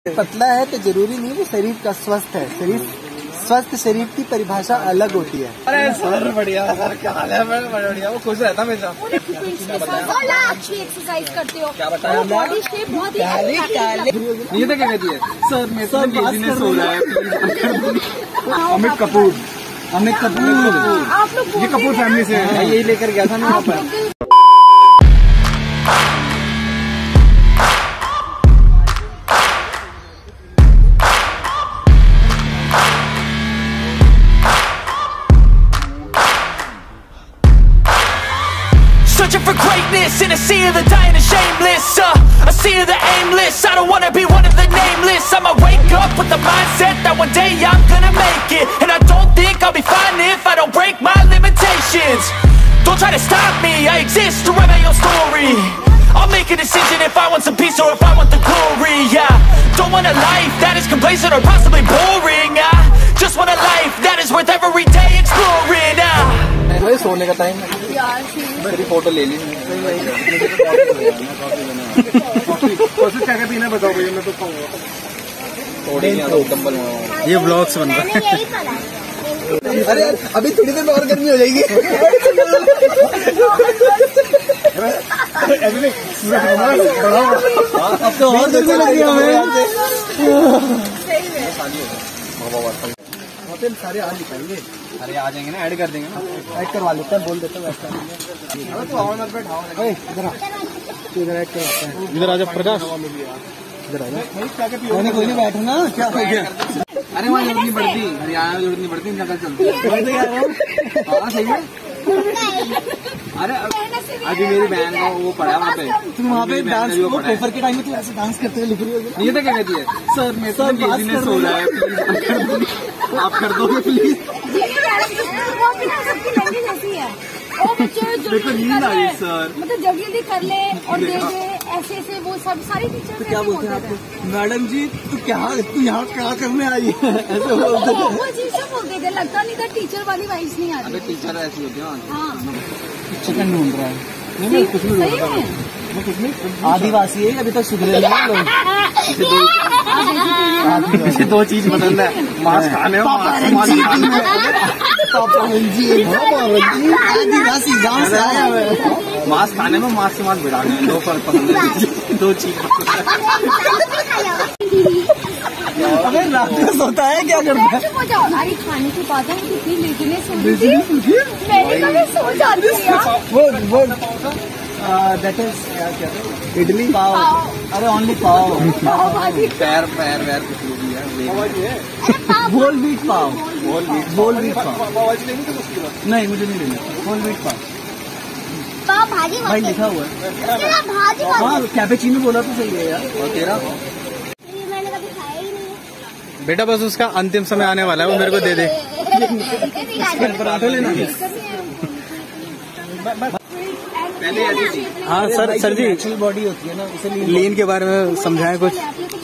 पतला है तो जरूरी नहीं वो शरीर का स्वस्थ है। शरीर स्वस्थ शरीर की परिभाषा अलग होती है। अरे सर बढ़िया सर, क्या हाल है? मैं बढ़िया, वो खुश रहता हमेशा। अच्छी एक्सरसाइज करते हो, क्या बताया? बॉडी शेप बहुत ही ये तो क्या कहती है सर? मैं तो बिजनेस हो रहा है। अमित कपूर आप लोग ये कपूर फैमिली से है। यही लेकर गया था मैं वहाँ पर। Searching for greatness in a sea of the dying and shameless, a sea of the aimless. I don't wanna be one of the nameless. I'ma wake up with the mindset that one day I'm gonna make it, and I don't think I'll be fine if I don't break my limitations. Don't try to stop me, I exist to write my own story. I'll make a decision if I want some peace or if I want the glory. Don't want a life that is complacent or possibly boring. I just want a life that is worth every day exploring. सोने का time मेरी photo ले ली। कोशिश क्या पीना बताओ भैया, मैं तो खाऊंगा। थोड़ी कंबल ये ब्लॉग्स बन रहा है। अरे अभी थोड़ी देर में और गर्मी हो जाएगी। अब तो और गर्मी लग रही है हमें। सारे आ निकालेंगे। अरे आ जाएंगे ना, ऐड कर देंगे ना। ऐड करवा लेते हैं, बोल देते हैं वैसा। तो हवा मत बैठ, हवा इधर ऐड करवाते हैं। इधर आजा प्रकाश, इधर आजा। कोई नहीं बैठो ना, क्या हो गया? अरे वहाँ जरूरत नहीं पड़ती, हरियाणा में जरूरत नहीं पड़ती, नकल चलती है। हाँ सही है। अरे अभी मेरी बहन का वो पढ़ा वहाँ पे, तुम वहाँ पे डांस पेपर के टाइम में तो ऐसे डांस करते हुए लिख रही हो। ये तो क्या कहती है सर? मैं तो बिजनेस हो रहा है, आप कर दोगे प्लीज? देखो नींद आ गई सर, मतलब जल्दी कर ले और दे दे, ऐसे ऐसे वो सब सारी टीचर तो क्या बोलते हैं आपको? मैडम जी तू यहाँ क्या करने आई है? ऐसे बोलते हैं। वो चीज सब बोलते थे, लगता नहीं था टीचर वाली वाइस नहीं आती। टीचर ऐसी होती है। हाँ चिकन ढूंढ रहा है। नहीं कुछ नहीं ढूंढ रहा, मैं कुछ नहीं। आदिवासी है, अभी तक सुधरे नहीं लोग। दो चीज बदल रहा है, मांस खाने आदिवासी गाँव से आया है। मांस खाने में मांस से मांस बिड़ाने दो फर्क पसंद है। दो चीज अबे रात में सोता है, क्या करता है? अरे खाने की बात है, कितनी लेजीनेस हो रही थी, मैंने कभी सो जाती है। वो दैट इज इडली पाव। अरे ओनली पाव भाजी, पैर कुछ भी है। Whole wheat pav, whole wheat pav. नहीं मुझे नहीं लेना होल व्हीट पाव भाजी भाई लिखा हुआ है। हाँ कैपेचीनो बोला तो सही है यार। और तेरा? मैंने कभी खाया ही नहीं बेटा बस उसका अंतिम समय आने वाला है, वो मेरे को दे दे। पराठा लेना। हाँ सर जी, एक्चुअल बॉडी होती है ना, उसे लीन के बारे में समझाएं कुछ।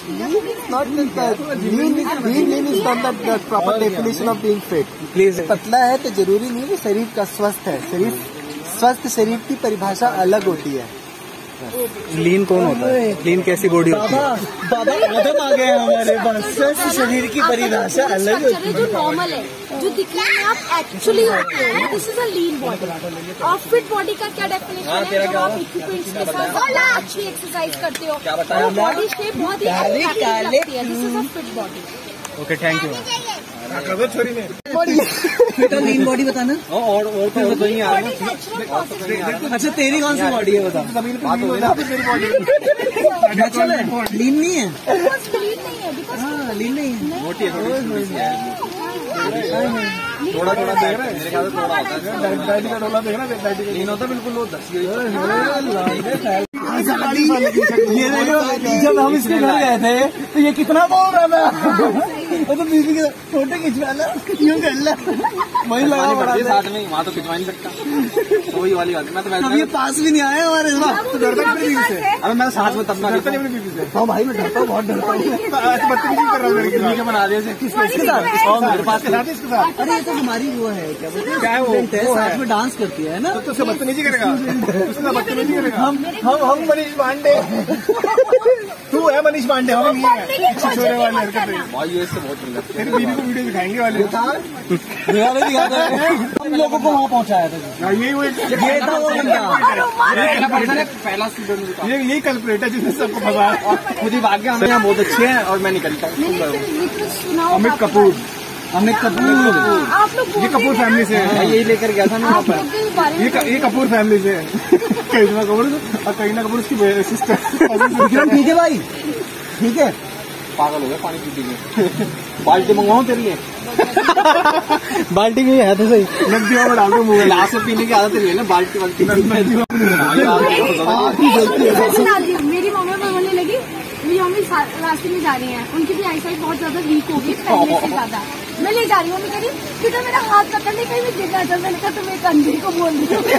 Proper definition of being fit please. पतला है तो जरूरी नहीं वो शरीर का स्वस्थ है। शरीर स्वस्थ शरीर की परिभाषा अलग होती है। लीन कौन होता है? लीन कैसी बॉडी होती है? बाबा कदम आ गए हमारे पास। स्वस्थ शरीर की परिभाषा अलग होती है। जो नॉर्मल है, जो दिखने में आप एक्चुअली होते हो, this is a lean body. और फिट बॉडी का क्या डेफिनेशन है? जब आप इक्विपमेंट्स के साथ अच्छी एक्सरसाइज करते हो, बॉडी शेप बहुत ही लगती है। This is a fit body. Okay thank you. छोरी में फिट और लीन बॉडी बताना। और तो नहीं आ रहा। अच्छा तेरी कौन सी बॉडी है बता? नेचुरल है, लीन नहीं है। हाँ लीन नहीं है, मोटी है थोड़ा देख रहा है। मेरे ख्याल से थोड़ा होता है, डाइट का डोला देख रहा है। लीन होता बिल्कुल वो 10 ये देखो जब हम इसके घर गए थे तो ये कितना बोल रहा था। वो तो बीबी के फोटो खिंचवा लो, यूं कर लो, वही लगा पड़ा साथ में। वहाँ तो खिंचवा नहीं सकता, वही वाली बात। मैं तो वैसे ये पास भी नहीं आया हमारे। तो डरता अपनी बीबी से? अरे मैं साथ में तब ना डरता नहीं अपनी बीबी से। हाँ भाई मैं डरता हूँ, बहुत डरता हूँ। बदतमीजी कर रहा हूँ लड़की के बना दिए। किसके साथ? और मेरे पास के साथ। अरे ये तो हमारी वो है, क्या बोलते हैं, क्या है वो, साथ में डांस करती है ना। तो उससे बदतमीजी करेगा, उससे बदतमीजी करेगा। हम मनीष पांडे। वो है मनीष पांडे, हम नहीं है छोरे वाले हरकत है भाई ये इससे बहुत मिला। तेरी बीवी को वीडियो दिखाएंगे वाले हम लोगों को वहाँ पहुँचाया था। यही वो ये था वो बंदा। पहला स्टूडेंट यही कल्प्रेट है जिसने सबको फंसाया। खुद ही भाग गया। हम यहाँ बहुत अच्छे हैं और मैं निकलता हूँ। अमित कपूर, अमित कपूर, आप लोग ये कपूर फैमिली से है। यही लेकर गया था मैं वहाँ पर। ये कपूर फैमिली से है। करीना कपूर और करीना कपूर उसकी सिस्टर। विक्रम ठीक है भाई, ठीक है। पागल हो गया पानी पी पी। बाल्टी मंगवाऊँ तेरे लिए? बाल्टी में है तो सही। नदियों में डाल दो मुँह में। ग्लास में पीने की आदत नहीं है ना, बाल्टी बाल्टी। मेरी मम्मी बोलने लगी, मेरी मम्मी रास्ते में जा रही हैं, उनकी भी आईसाइट बहुत ज्यादा वीक हो गई पहले से ज्यादा। मैं ले जा रही हूँ, मम्मी कह रही बेटा मेरा हाथ पकड़ने कहीं भी गिरना था। मैंने कहा तुम्हें कंधे को बोल रही हूँ।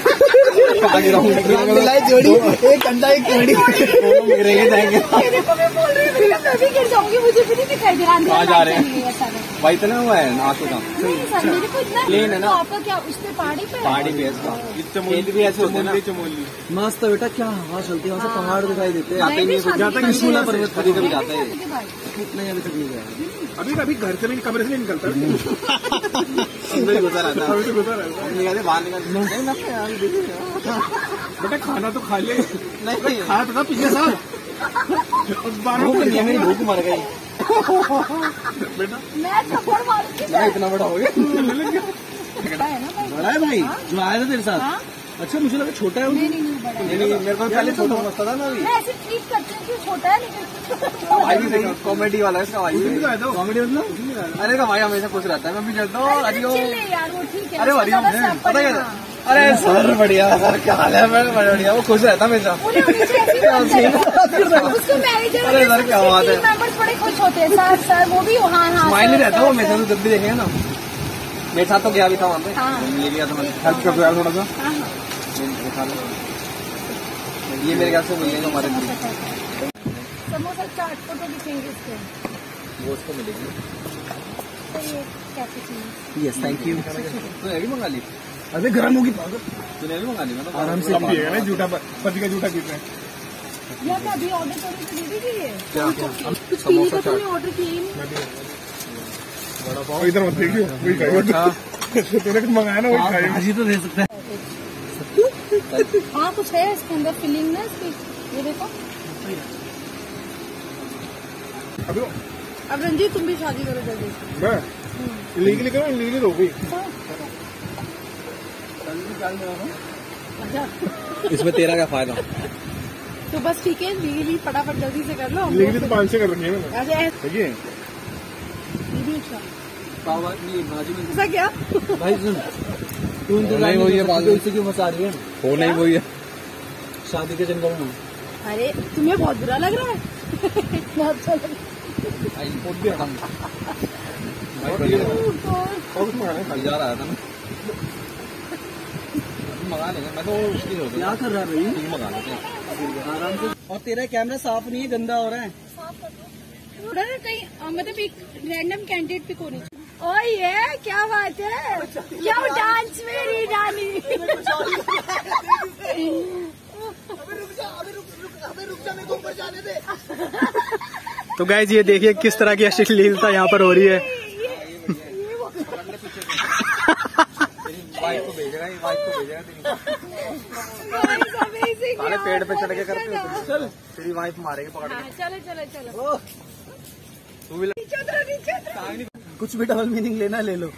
जोड़ी एक अंडा एक कड़ी जाएंगे। मैं बोल रही हूँ मैं भी गिर जाऊंगी, मुझे भी नहीं दिखाई दे रहा। कहाँ जा रहे हैं भाई? इतना हुआ है नाक का नहीं सर, मेरे को इतना प्लेन है ना। आपका क्या उस पे पहाड़ी पे? पहाड़ी पे इसका भी ऐसे होते हैं ना। चमोली मस्त बेटा, क्या हवा चलती है, वहाँ से पहाड़ दिखाई देते हैं। आते नहीं है जहाँ तक त्रिशूला पर्वत कभी कभी जाता है। नहीं अभी तक नहीं गया। अभी कभी घर से भी कमरे से नहीं निकलता। अंदर ही घुसा रहता है। अभी तो गुजर रहा है। निकलते बाहर निकलते। बेटा खाना तो खा ले, नहीं खाया था पिछले साल। मेरी भूख मर गई। बेटा मैं थप्पड़ मारूंगी। मैं इतना बड़ा हो गया। बड़ा है ना भाई? बड़ा है भाई, जो आया था तेरे साथ। हाँ? अच्छा मुझे लगा छोटा है। नहीं नहीं बड़ा है। नहीं मेरे को पहले छोटा समझता था ना। अभी मैं ऐसे ट्रीट करती हूँ कि छोटा है लेकिन भाई भी देखो कॉमेडी वाला है इसका भाई। कॉमेडी मतलब अरे का भाई हमेशा खुश रहता है। मैं भी चलता हूँ। हरिओम। चिल्ले यार, वो ठीक है। अरे उसको हरिओम ज़्यादा snap पता पड़ेगा। क्या? अरे सर बढ़िया सर, क्या हाल है? मैं बढ़िया। वो खुश रहता है हमेशा। उन्हें हमेशा ऐसे ही बात करेगा। उसको मैनेजर अरे सर, क्या बात है। मेंबर्स बड़े खुश होते हैं। सर सर वो भी हाँ हाँ स्माइल ही सर, रहता है वो हमेशा। तो जब भी देखेंगे ना, मेरे साथ तो गया भी था वहाँ पे। हाँ। ये गया था मैंने। हेल्प कर दो यार थोड़ा सा। हाँ, हाँ। ये मेरे ख्याल से मिलेगा हमारे लिए। समोसा चाट फोटो दिखेंगे इसके। वो उसको मिलेगी। तो ये कैसे यस थैंक यू। तूने भी मंगा ली? अरे गर्म होगी तूने भी मंगा ली? मतलब आराम से। कम पिएगा ना, झूठा पति का झूठा पीते हैं। या क्या अभी ऑर्डर करके तो दे दीजिए। क्या? कुछ पीने का तुमने ऑर्डर किया ही नहीं। बड़ा पाव। इधर मत देखियो, वही खाइए। तूने कुछ मंगाया ना वही खाइए। भाजी तो दे सकते हैं। हाँ कुछ है इसके अंदर फिलिंग ना इसकी। ये देखो। अभी अब रंजीत तुम भी शादी करो जल्दी। मैं इलीगली करूँ, इलीगली हो गई। इसमें तेरा क्या फायदा? तो बस ठीक है, लीगली फटाफट जल्दी से कर लो। इलीगली तो 500 कर रखी है मैंने। अच्छा देखिए ये भी अच्छा। पाव भाजी में ऐसा क्या? भाई सुन, तू इंतजार नहीं, वो ये बात- इसे क्यों फंसा रही है? हो नहीं वही है। शादी के चंगल में अरे तुम्हें बहुत बुरा लग रहा है। बहुत अच्छा लग रहा है। इम्पोर्ट भी हटा और कुछ मंगाना है खाली। जा रहा था ना। मंगा लेंगे। मैं तो उसकी होती क्या कर रहा है भाई? मंगा लेते हैं। आराम से। और तेरा कैमरा साफ नहीं है, गंदा हो रहा है। थोड़ा ना कहीं मतलब एक रैंडम कैंडिडेट पिक होनी चाहिए। ओ ये क्या बात है? क्या डांस मेरी रानी। तो गाइज ये देखिए किस तरह की अश्लीलता यहाँ पर हो रही है। वाइफ को भेजेगा, वाइफ को भेजेगा। सारे पेड़ पे चढ़ के करते हो। चल तेरी वाइफ मारेगी पकड़ के। चलो चलो चलो। तू भी कुछ भी डबल मीनिंग लेना ले लो।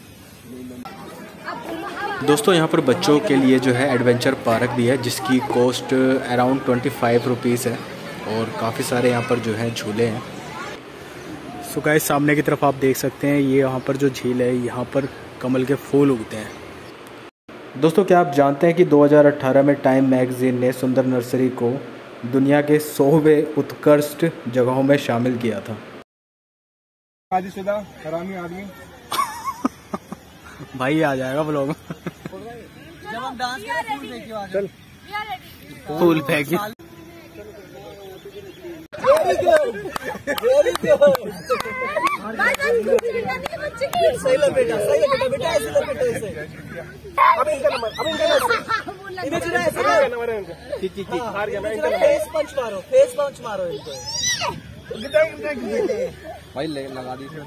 दोस्तों यहाँ पर बच्चों के लिए जो है एडवेंचर पार्क भी है, जिसकी कॉस्ट अराउंड 25 रुपीज़ है और काफ़ी सारे यहाँ पर जो है झूले हैं। सो गाइस सामने की तरफ आप देख सकते हैं, ये यहाँ पर जो झील है, यहाँ पर कमल के फूल उगते हैं। दोस्तों क्या आप जानते हैं कि 2018 में टाइम मैगजीन ने सुंदर नर्सरी को दुनिया के 100वें उत्कृष्ट जगहों में शामिल किया था। शादीशुदा हरामी आदमी भाई आ जाएगा ब्लॉग में। जब हम डांस करें फूल फेंकियो आ चल फूल फेंकी। सही लो बेटा, सही लो बेटा, बेटा ऐसे लो बेटा ऐसे। अब इनका नंबर, अब इनका नंबर। इन्हें चुना ऐसे लो। नंबर है उनका। फेस पंच मारो, फेस पंच मारो इनको। भाई लगा दी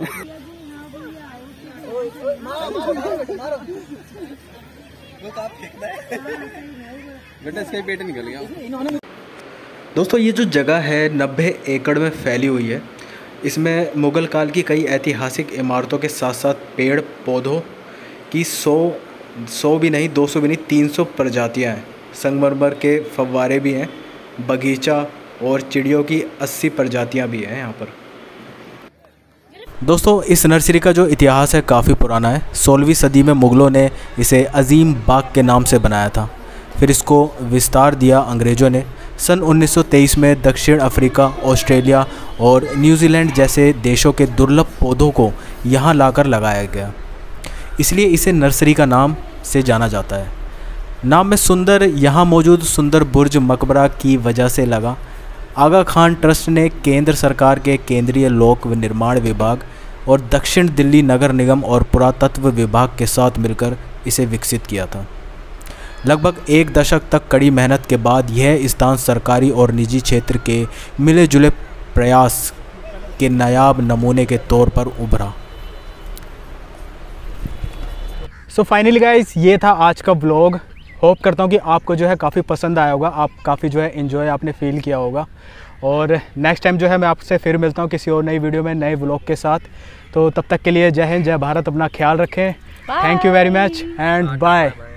बेटा, इसका पेट निकल गया। दोस्तों ये जो जगह है 90 एकड़ में फैली हुई है। इसमें मुग़ल काल की कई ऐतिहासिक इमारतों के साथ साथ पेड़ पौधों की 100 भी नहीं, 200 भी नहीं, 300 प्रजातियां हैं। संगमरमर के फव्वारे भी हैं, बगीचा और चिड़ियों की 80 प्रजातियां भी हैं यहाँ पर। दोस्तों इस नर्सरी का जो इतिहास है काफ़ी पुराना है। 16वीं सदी में मुग़लों ने इसे अजीम बाग के नाम से बनाया था। फिर इसको विस्तार दिया अंग्रेज़ों ने। सन 1923 में दक्षिण अफ्रीका, ऑस्ट्रेलिया और न्यूजीलैंड जैसे देशों के दुर्लभ पौधों को यहाँ लाकर लगाया गया, इसलिए इसे नर्सरी का नाम से जाना जाता है। नाम में सुंदर यहाँ मौजूद सुंदर बुर्ज मकबरा की वजह से लगा। आगा खान ट्रस्ट ने केंद्र सरकार के केंद्रीय लोक निर्माण विभाग और दक्षिण दिल्ली नगर निगम और पुरातत्व विभाग के साथ मिलकर इसे विकसित किया था। लगभग 1 दशक तक कड़ी मेहनत के बाद यह स्थान सरकारी और निजी क्षेत्र के मिले जुले प्रयास के नायाब नमूने के तौर पर उभरा। सो फाइनली गाइस, ये था आज का व्लॉग। होप करता हूँ कि आपको जो है काफ़ी पसंद आया होगा, आप काफ़ी जो है एंजॉय आपने फील किया होगा। और नेक्स्ट टाइम जो है मैं आपसे फिर मिलता हूँ किसी और नई वीडियो में, नए व्लॉग के साथ। तो तब तक के लिए जय हिंद, जय भारत, अपना ख्याल रखें। Thank you very much and bye.